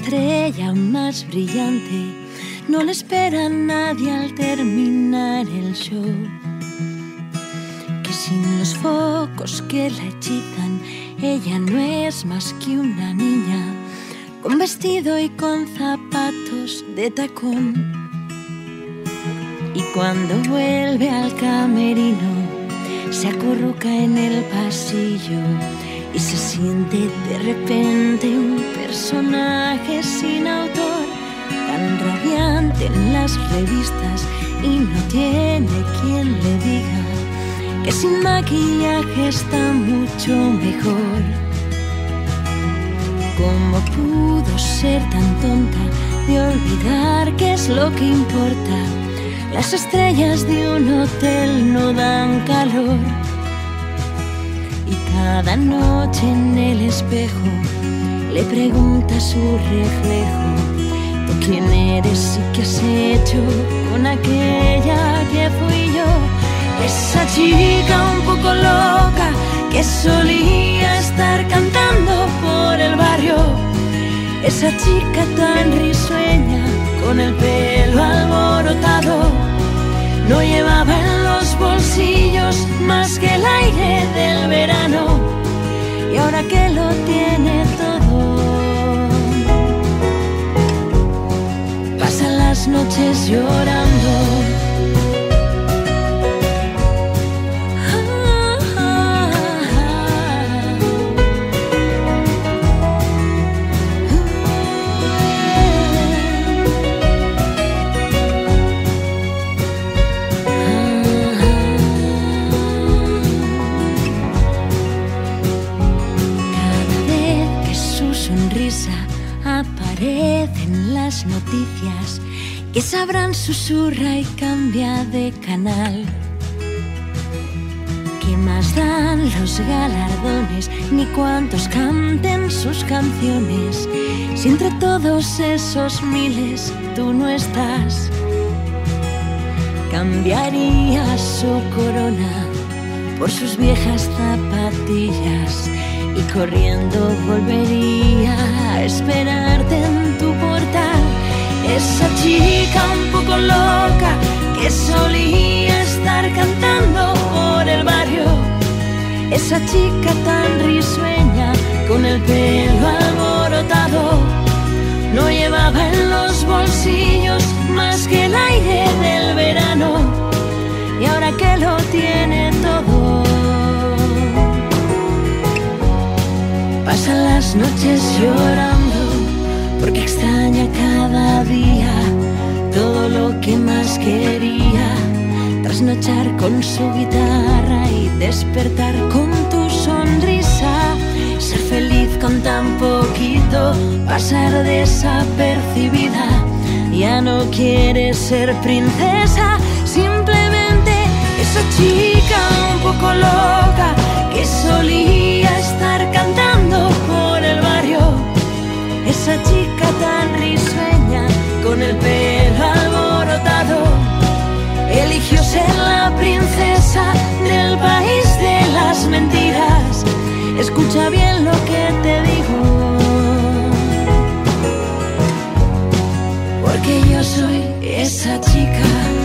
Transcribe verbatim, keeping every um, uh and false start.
estrella más brillante no le espera a nadie al terminar el show. Que sin los focos que la hechizan, ella no es más que una niña con vestido y con zapatos de tacón. Y cuando vuelve al camerino, se acurruca en el pasillo y se siente de repente un personaje sin autor, tan radiante en las revistas, y no tiene quien le diga que sin maquillaje está mucho mejor. ¿Cómo pudo ser tan tonta de olvidar qué es lo que importa? Las estrellas de un hotel no dan calor. Y cada noche en el espejo le pregunta a su reflejo: ¿tú quién eres y qué has hecho con aquella que fui yo? Esa chica un poco loca que solía estar cantando por el barrio. Esa chica tan risueña con el pelo alborotado, no llevaba en los bolsillos más que el aire del verano. Y ahora que lo tiene todo, pasa las noches llorando. Aparece en las noticias, que sabrán, susurra y cambia de canal. ¿Qué más dan los galardones, ni cuántos canten sus canciones, si entre todos esos miles tú no estás? Cambiaría su corona por sus viejas zapatillas y corriendo volvería a esperarte en tu portal. Esa chica un poco loca que solía estar cantando por el barrio. Esa chica tan risueña con el pelo alborotado, no llevaba en los bolsillos más que el aire del verano. Y ahora que lo tiene todo, pasa las noches llorando porque extraña cada día todo lo que más quería: trasnochar con su guitarra y despertar con tu sonrisa, ser feliz con tan poquito, pasar desapercibida. Ya no quiere ser princesa, simplemente esa chica un poco loca que solía estar cantando por el barrio. Esa chica tan risueña con el pelo alborotado eligió ser la princesa del país de las mentiras. Escucha bien lo que te digo, porque yo soy esa chica.